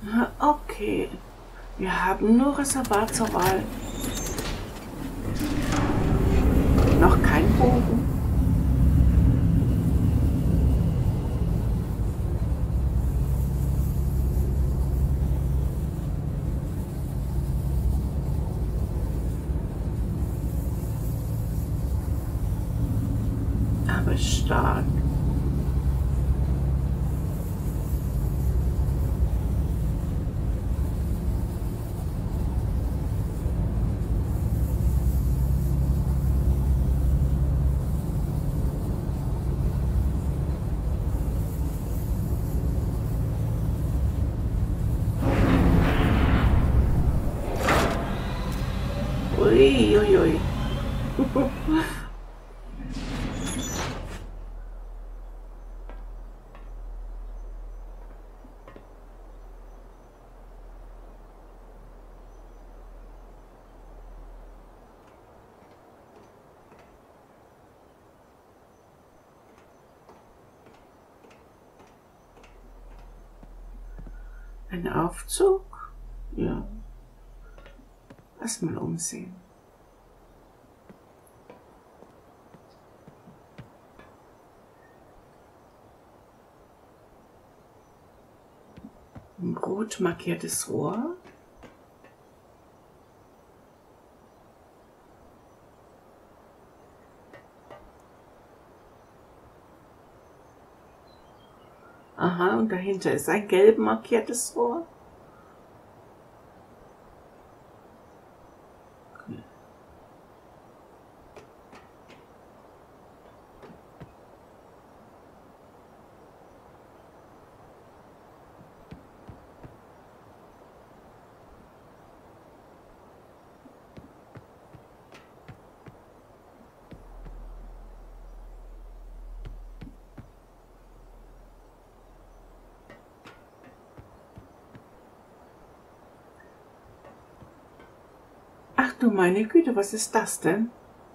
Okay. Wir haben nur Reservat zur Wahl. Noch kein Bogen. Aber stark. Uiuiui. Ein Aufzug? Ja. Lass mal umsehen. Ein rot markiertes Rohr. Aha, und dahinter ist ein gelb markiertes Rohr. Ach du meine Güte, was ist das denn?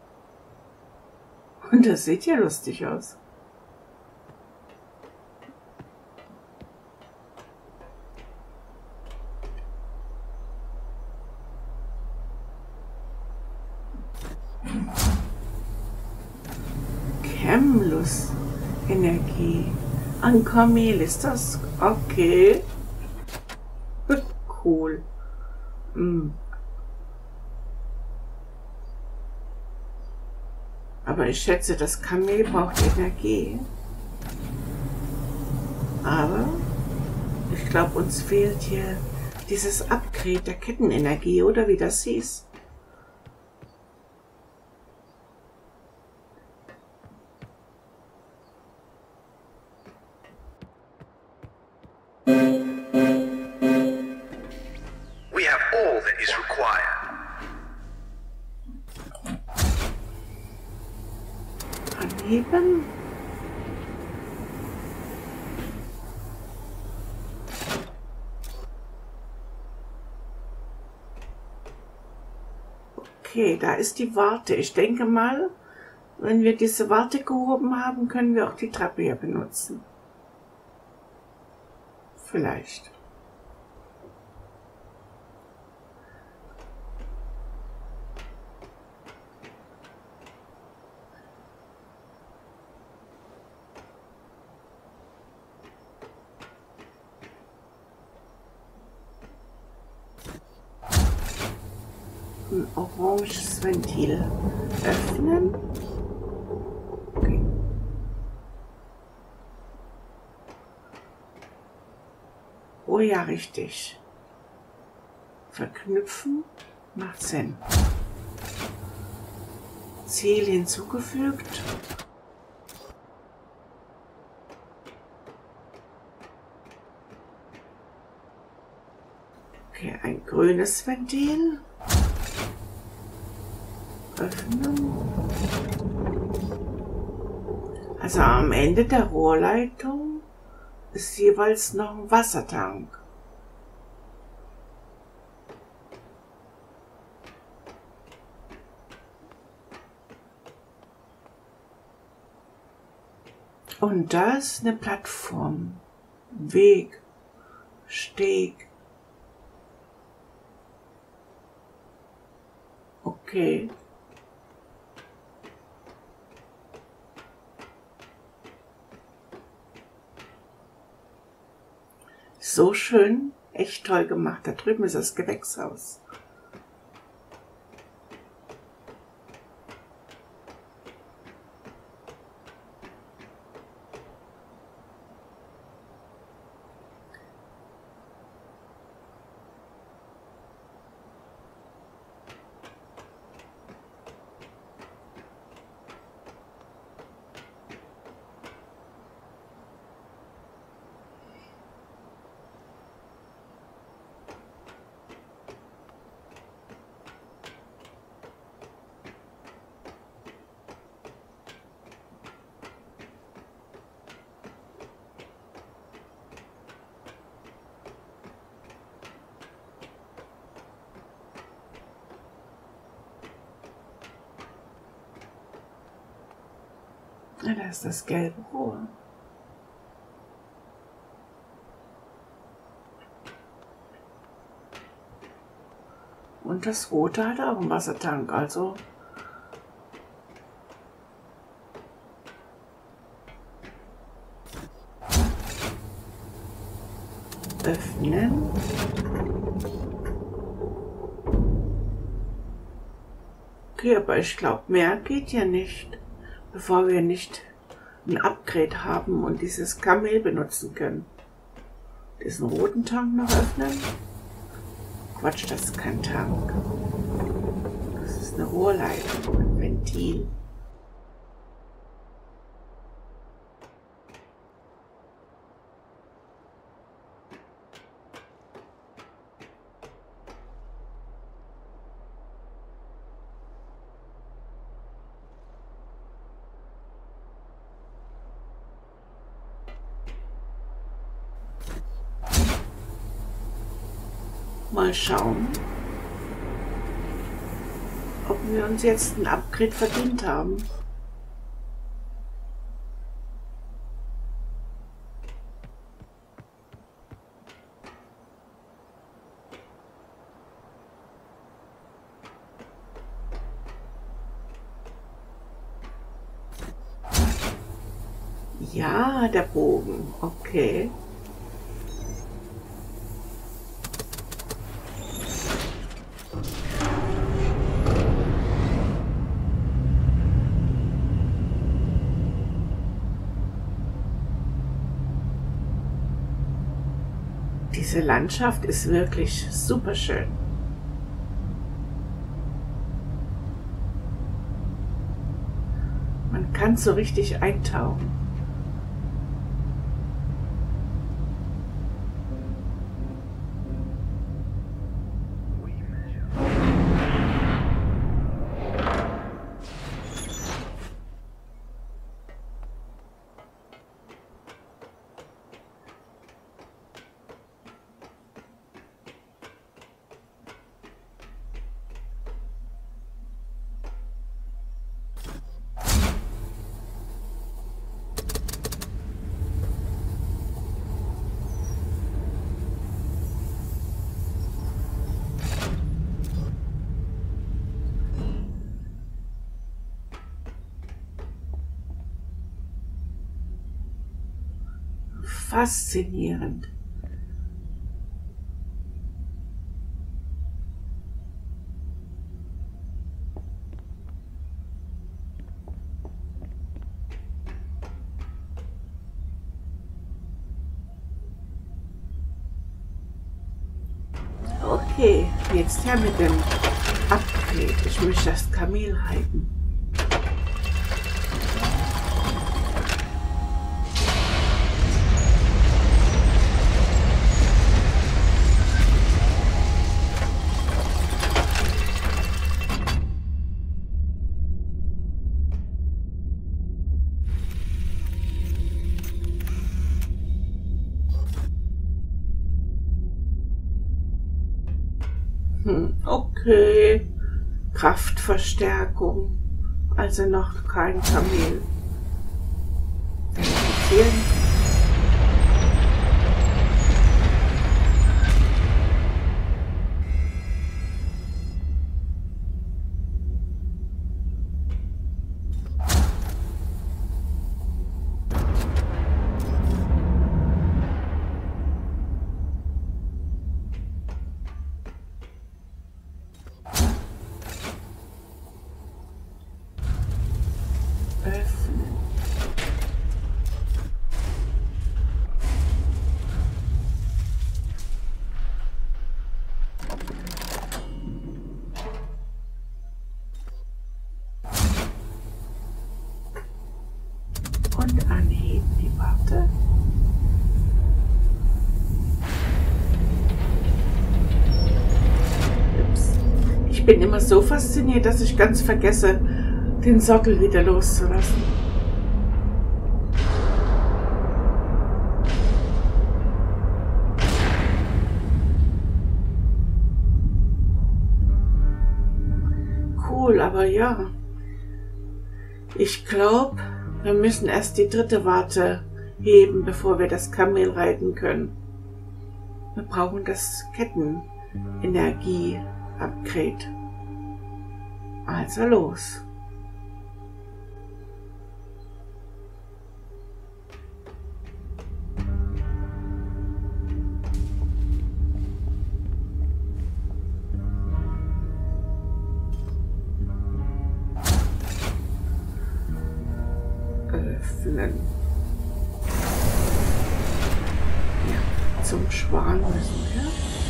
Und das sieht ja lustig aus. Chemlus Energie. Ankomil ist das? Okay. Cool. Aber ich schätze, das Kamel braucht Energie. Aber ich glaube, uns fehlt hier dieses Upgrade der Kettenenergie, oder wie das hieß. We have all that is required. Anheben. Okay, da ist die Warte. Ich denke mal, wenn wir diese Warte gehoben haben, können wir auch die Treppe hier benutzen. Vielleicht. Ein oranges Ventil öffnen. Okay. Oh ja, richtig. Verknüpfen macht Sinn. Ziel hinzugefügt. Okay, ein grünes Ventil. Öffnen. Also am Ende der Rohrleitung ist jeweils noch ein Wassertank. Und da ist eine Plattform, Weg, Steg, Okay. So schön, echt toll gemacht. Da drüben ist das Gewächshaus. Ja, da ist das gelbe Rohr. Und das rote hat auch einen Wassertank, also öffnen. Okay, aber ich glaube, mehr geht ja nicht, bevor wir nicht ein Upgrade haben und dieses Kamel benutzen können. Diesen roten Tank noch öffnen. Quatsch, das ist kein Tank. Das ist eine Rohrleitung, ein Ventil. Mal schauen, ob wir uns jetzt ein Upgrade verdient haben. Ja, der Bogen, okay. Diese Landschaft ist wirklich super schön. Man kann so richtig eintauchen. Faszinierend. Okay, jetzt her mit dem Upgrade. Ich möchte das Kamel reiten. Okay, Kraftverstärkung, also noch kein Kamel. Und anheben die Warte. Ups. Ich bin immer so fasziniert, dass ich ganz vergesse, den Sockel wieder loszulassen. Cool, aber ja. Ich glaube, wir müssen erst die dritte Warte heben, bevor wir das Kamel reiten können. Wir brauchen das Kettenenergie-Upgrade. Also los. Öffnen. Ja, zum Schwan müssen wir.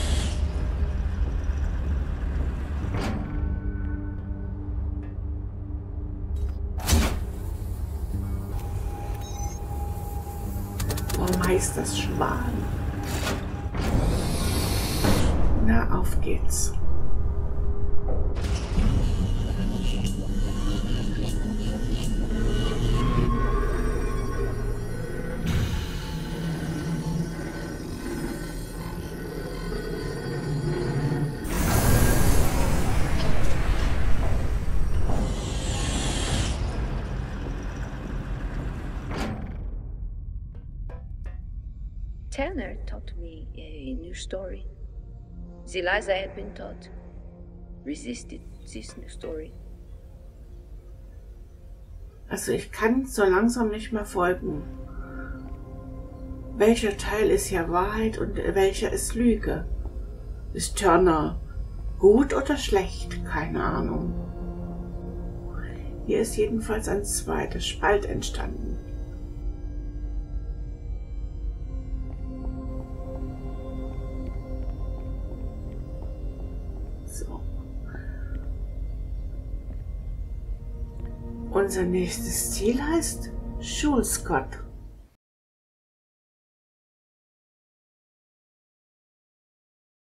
Warum heißt das Schwan? Na, auf geht's. Tanner taught me a new story. The lies I had been taught resisted this new story. Also ich kann so langsam nicht mehr folgen. Welcher Teil ist ja Wahrheit und welcher ist Lüge? Ist Turner gut oder schlecht? Keine Ahnung. Hier ist jedenfalls ein zweiter Spalt entstanden. So. Unser nächstes Ziel heißt Schulscott.